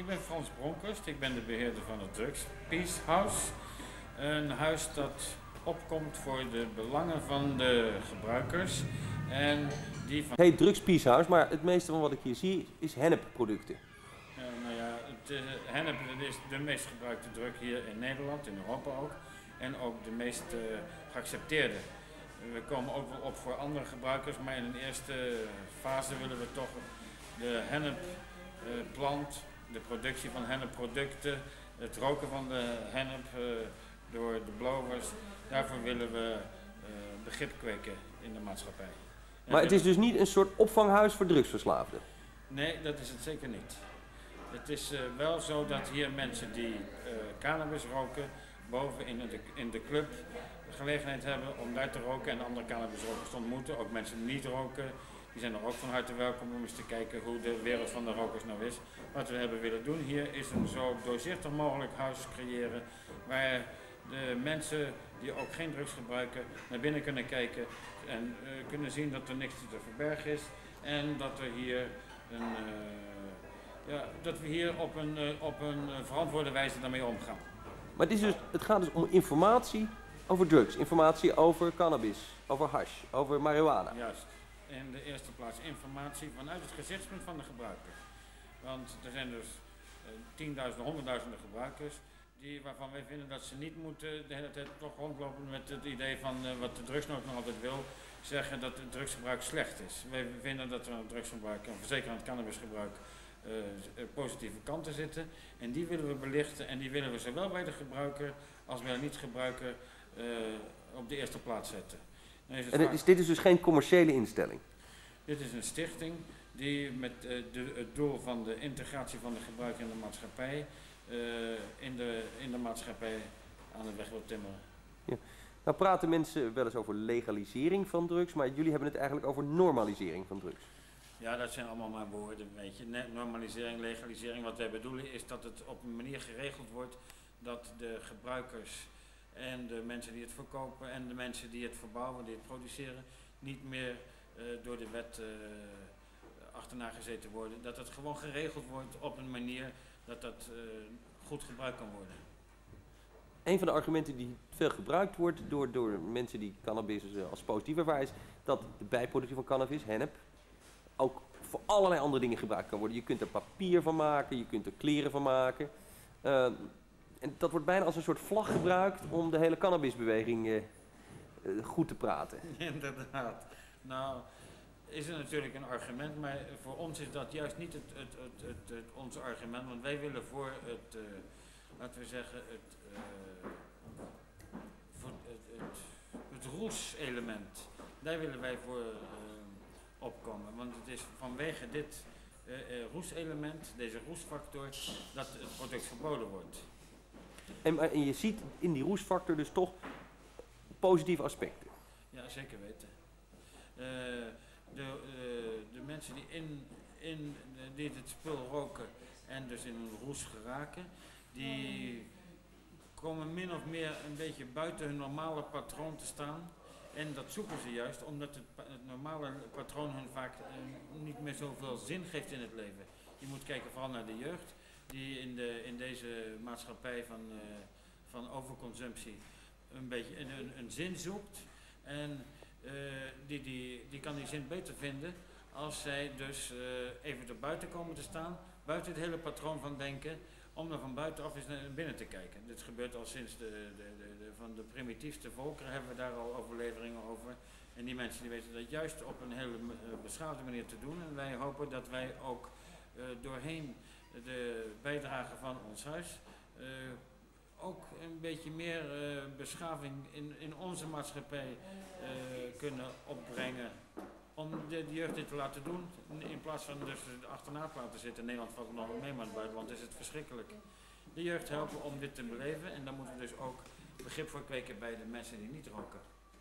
ben Frans Bronkhorst, ik ben de beheerder van het Drugs Peace House. Een huis dat opkomt voor de belangen van de gebruikers en die van... Het heet Drugs Peace House, maar het meeste van wat ik hier zie is hennepproducten. nou ja, hennep is de meest gebruikte drug hier in Nederland, in Europa ook. En ook de meest geaccepteerde. We komen ook wel op voor andere gebruikers, maar in een eerste fase willen we toch de hennepplant, de productie van hennepproducten, het roken van de hennep door de blowers, daarvoor willen we begrip kweken in de maatschappij. Maar het is dus niet een soort opvanghuis voor drugsverslaafden? Nee, dat is het zeker niet. Het is wel zo dat hier mensen die cannabis roken, boven in de club gelegenheid hebben om daar te roken en andere cannabisrokers te ontmoeten. Ook mensen die niet roken, die zijn er ook van harte welkom om eens te kijken hoe de wereld van de rokers nou is. Wat we hebben willen doen hier is een zo doorzichtig mogelijk huis creëren waar de mensen die ook geen drugs gebruiken naar binnen kunnen kijken en kunnen zien dat er niks te verbergen is en dat er hier dat we hier op een verantwoorde wijze daarmee omgaan. Maar het gaat dus om informatie over drugs, informatie over cannabis, over hash, over marihuana. Juist. In de eerste plaats informatie vanuit het gezichtspunt van de gebruiker. Want er zijn dus tienduizenden, honderdduizenden gebruikers waarvan wij vinden dat ze niet moeten de hele tijd toch rondlopen met het idee van wat de drugsnood nog altijd wil, zeggen dat het drugsgebruik slecht is. Wij vinden dat er aan het drugsgebruik en zeker aan het cannabisgebruik positieve kanten zitten en die willen we belichten en die willen we zowel bij de gebruiker als bij de niet-gebruiker op de eerste plaats zetten. Dit is dus geen commerciële instelling? Dit is een stichting die met het doel van de integratie van de gebruiker in de maatschappij in de maatschappij aan de weg wil timmeren. Ja. Nou praten mensen wel eens over legalisering van drugs, maar jullie hebben het eigenlijk over normalisering van drugs. Ja, dat zijn allemaal maar woorden, weet je. Normalisering, legalisering. Wat wij bedoelen is dat het op een manier geregeld wordt dat de gebruikers en de mensen die het verkopen en de mensen die het verbouwen, die het produceren, niet meer door de wet achterna gezeten worden. Dat het gewoon geregeld wordt op een manier dat dat goed gebruikt kan worden. Een van de argumenten die veel gebruikt wordt door mensen die cannabis als positief ervaren is dat de bijproductie van cannabis, hennep, ook voor allerlei andere dingen gebruikt kan worden. Je kunt er papier van maken, je kunt er kleren van maken. En dat wordt bijna als een soort vlag gebruikt om de hele cannabisbeweging goed te praten. Inderdaad. Nou, is er natuurlijk een argument, maar voor ons is dat juist niet ons argument. Want wij willen voor laten we zeggen, het roes-element. Daar willen wij voor opkomen. Want het is vanwege dit roes-element, deze roesfactor, dat het product verboden wordt. En je ziet in die roesfactor dus toch positieve aspecten? Ja, zeker weten. De mensen die het spul roken en dus in een roes geraken, die komen min of meer een beetje buiten hun normale patroon te staan. En dat zoeken ze juist omdat het normale patroon hun vaak niet meer zoveel zin geeft in het leven. Je moet kijken vooral naar de jeugd die in deze maatschappij van overconsumptie een beetje een zin zoekt. En die kan die zin beter vinden als zij dus even er buiten komen te staan, buiten het hele patroon van denken, om er van buitenaf eens naar binnen te kijken. Dit gebeurt al sinds van de primitiefste volkeren hebben we daar al overleveringen over. En die mensen die weten dat juist op een hele beschaafde manier te doen. En wij hopen dat wij ook doorheen de bijdrage van ons huis ook een beetje meer beschaving in onze maatschappij kunnen opbrengen. Om de jeugd dit te laten doen, in plaats van dus achterna te laten zitten. In Nederland valt het nog wel mee, maar in het buitenland is het verschrikkelijk. De jeugd helpen om dit te beleven en daar moeten we dus ook begrip voor kweken bij de mensen die niet roken.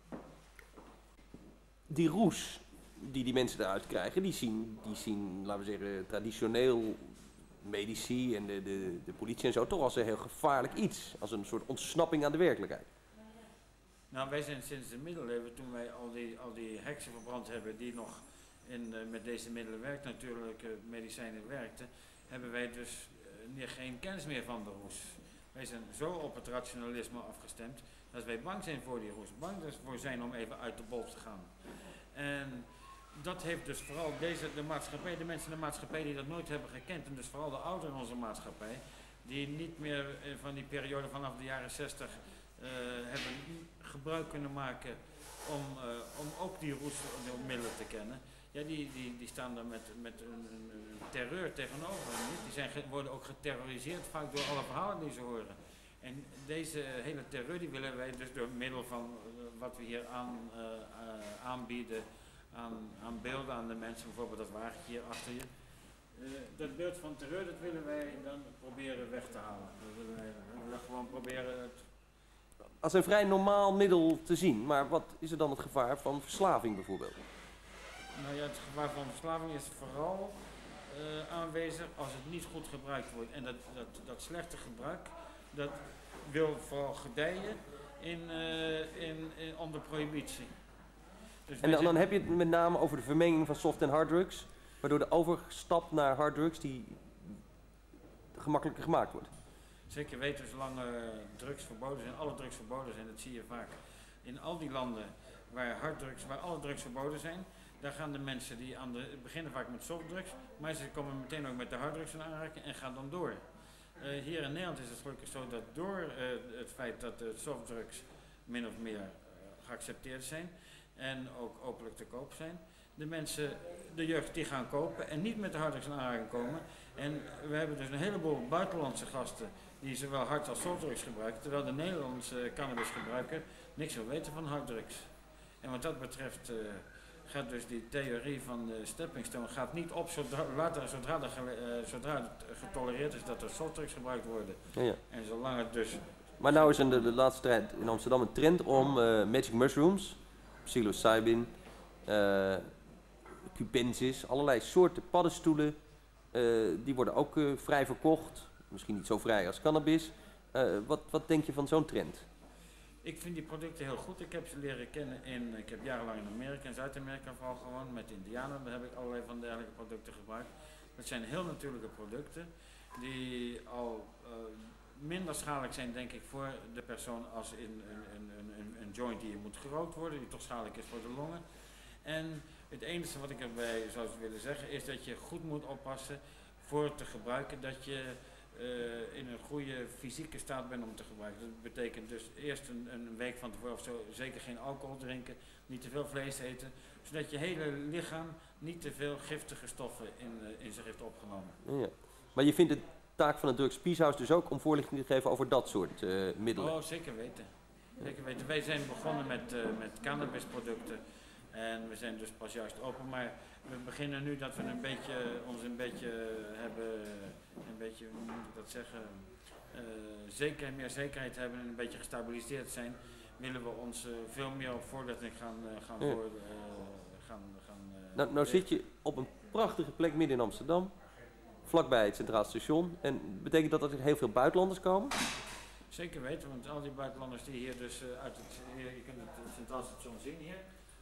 Die roes die mensen eruit krijgen, die zien, laten we zeggen, traditioneel medici en de politie en zo toch als een heel gevaarlijk iets. Als een soort ontsnapping aan de werkelijkheid. Nou, wij zijn sinds de middeleeuwen, toen wij al die heksen verbrand hebben die nog met deze middelen werkten, natuurlijk medicijnen werkten, hebben wij dus geen kennis meer van de roes. Wij zijn zo op het rationalisme afgestemd dat wij bang zijn voor die roes. Bang ervoor zijn om even uit de bol te gaan. En dat heeft dus vooral de maatschappij, de mensen in de maatschappij die dat nooit hebben gekend. En dus vooral de ouderen in onze maatschappij. Die niet meer van die periode vanaf de jaren 60 hebben gebruik kunnen maken om ook die roesmiddelen te kennen. Ja, die staan daar met een terreur tegenover. Die worden ook geterroriseerd vaak door alle verhalen die ze horen. En deze hele terreur die willen wij dus door middel van wat we hier aanbieden aan beelden aan de mensen, bijvoorbeeld dat wagentje hier achter je. Dat beeld van terreur, dat willen wij dan proberen weg te halen. Dat willen wij gewoon proberen het... Als een vrij normaal middel te zien, maar wat is er dan het gevaar van verslaving bijvoorbeeld? Nou ja, het gevaar van verslaving is vooral aanwezig als het niet goed gebruikt wordt. En dat slechte gebruik, dat wil vooral gedijen onder prohibitie. Dus en dan heb je het met name over de vermenging van soft en harddrugs, waardoor de overstap naar harddrugs die gemakkelijker gemaakt wordt. Zeker weten, zolang drugs verboden zijn, alle drugs verboden zijn, dat zie je vaak in al die landen waar alle drugs verboden zijn. Daar gaan de mensen die beginnen vaak met softdrugs, maar ze komen meteen ook met de harddrugs in aanraking en gaan dan door. Hier in Nederland is het gelukkig zo dat door het feit dat de softdrugs min of meer geaccepteerd zijn en ook openlijk te koop zijn, de jeugd die gaan kopen en niet met de harddrugs in aanraking komen. En we hebben dus een heleboel buitenlandse gasten die zowel hard als softdrugs gebruiken, terwijl de Nederlandse cannabisgebruiker niks wil weten van harddrugs. En wat dat betreft gaat dus die theorie van de stepping stone gaat niet op zodra het getolereerd is dat er softdrugs gebruikt worden. Ja. En zolang het dus... Maar nou is in de laatste tijd in Amsterdam een trend om magic mushrooms, psilocybin, cubensis, allerlei soorten paddenstoelen, die worden ook vrij verkocht. Misschien niet zo vrij als cannabis. Wat denk je van zo'n trend? Ik vind die producten heel goed. Ik heb ze leren kennen ik heb jarenlang in Amerika en Zuid-Amerika vooral gewoond met Indianen. Daar heb ik allerlei van dergelijke producten gebruikt. Dat zijn heel natuurlijke producten die al minder schadelijk zijn, denk ik, voor de persoon als in een joint die moet gerookt worden, die toch schadelijk is voor de longen. En het enige wat ik erbij zou willen zeggen is dat je goed moet oppassen voor te gebruiken dat je in een goede fysieke staat bent om te gebruiken. Dat betekent dus eerst een week van tevoren of zo zeker geen alcohol drinken, niet te veel vlees eten, zodat je hele lichaam niet te veel giftige stoffen in zich heeft opgenomen. Ja. Maar je vindt de taak van het Drugs Peace House dus ook om voorlichting te geven over dat soort middelen? Oh, zeker weten. Zeker weten. Wij zijn begonnen met cannabisproducten en we zijn dus pas juist open, maar we beginnen nu dat we ons een beetje hebben, hoe moet ik dat zeggen, meer zekerheid hebben en een beetje gestabiliseerd zijn, willen we ons veel meer op voorlichting gaan Nou zit je op een prachtige plek midden in Amsterdam, vlakbij het Centraal Station. En betekent dat er heel veel buitenlanders komen? Zeker weten, want al die buitenlanders die hier dus je kunt het Centraal Station zien hier.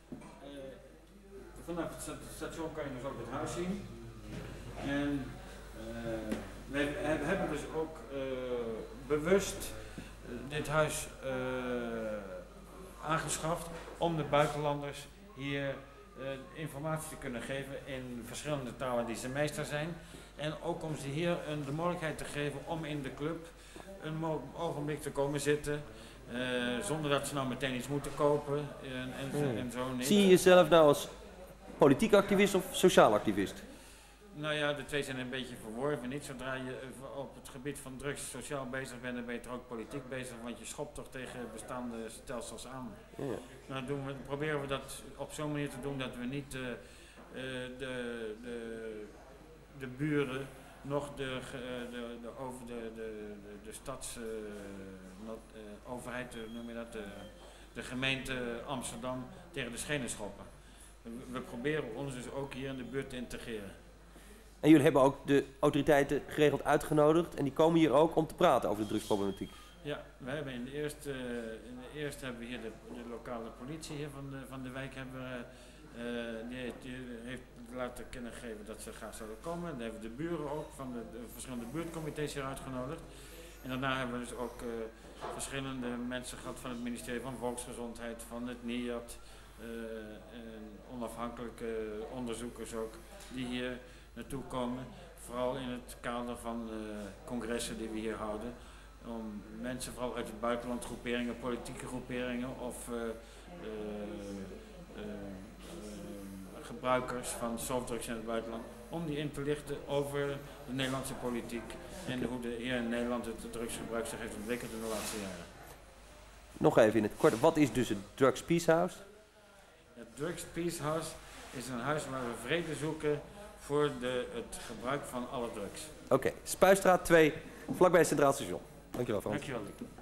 Vanaf het station kan je dus ook het huis zien. En we hebben dus ook bewust dit huis aangeschaft om de buitenlanders hier informatie te kunnen geven in verschillende talen die ze meester zijn. En ook om ze hier de mogelijkheid te geven om in de club een ogenblik te komen zitten. Zonder dat ze nou meteen iets moeten kopen en zo niet. Zie je jezelf nou als politiek activist of sociaal activist? Nou ja, de twee zijn een beetje verworven. Niet zodra je op het gebied van drugs sociaal bezig bent, dan ben je er ook politiek bezig, want je schopt toch tegen bestaande stelsels aan. Ja. Nou proberen we dat op zo'n manier te doen dat we niet de buren nog de stadsoverheid, noem je dat, de gemeente Amsterdam tegen de schenen schoppen. We proberen ons dus ook hier in de buurt te integreren. En jullie hebben ook de autoriteiten geregeld uitgenodigd en die komen hier ook om te praten over de drugsproblematiek? Ja, we hebben in de eerste hebben we hier de lokale politie hier van de wijk Die heeft laten kunnen geven dat ze graag zouden komen. Dan hebben de buren ook van de verschillende buurtcomité's hier uitgenodigd. En daarna hebben we dus ook verschillende mensen gehad van het ministerie van Volksgezondheid, van het NIAD, onafhankelijke onderzoekers ook, die hier naartoe komen. Vooral in het kader van congressen die we hier houden. Om mensen vooral uit het buitenland, groeperingen, politieke groeperingen of gebruikers van softdrugs in het buitenland, om die in te lichten over de Nederlandse politiek en hoe hier in Nederland het drugsgebruik zich heeft ontwikkeld in de laatste jaren. Nog even in het kort, wat is dus het Drugs Peace House? Het Drugs Peace House is een huis waar we vrede zoeken voor het gebruik van alle drugs. Oké, Spuistraat 2, vlakbij het Centraal Station. Dankjewel, Frans. Dankjewel, Lieke.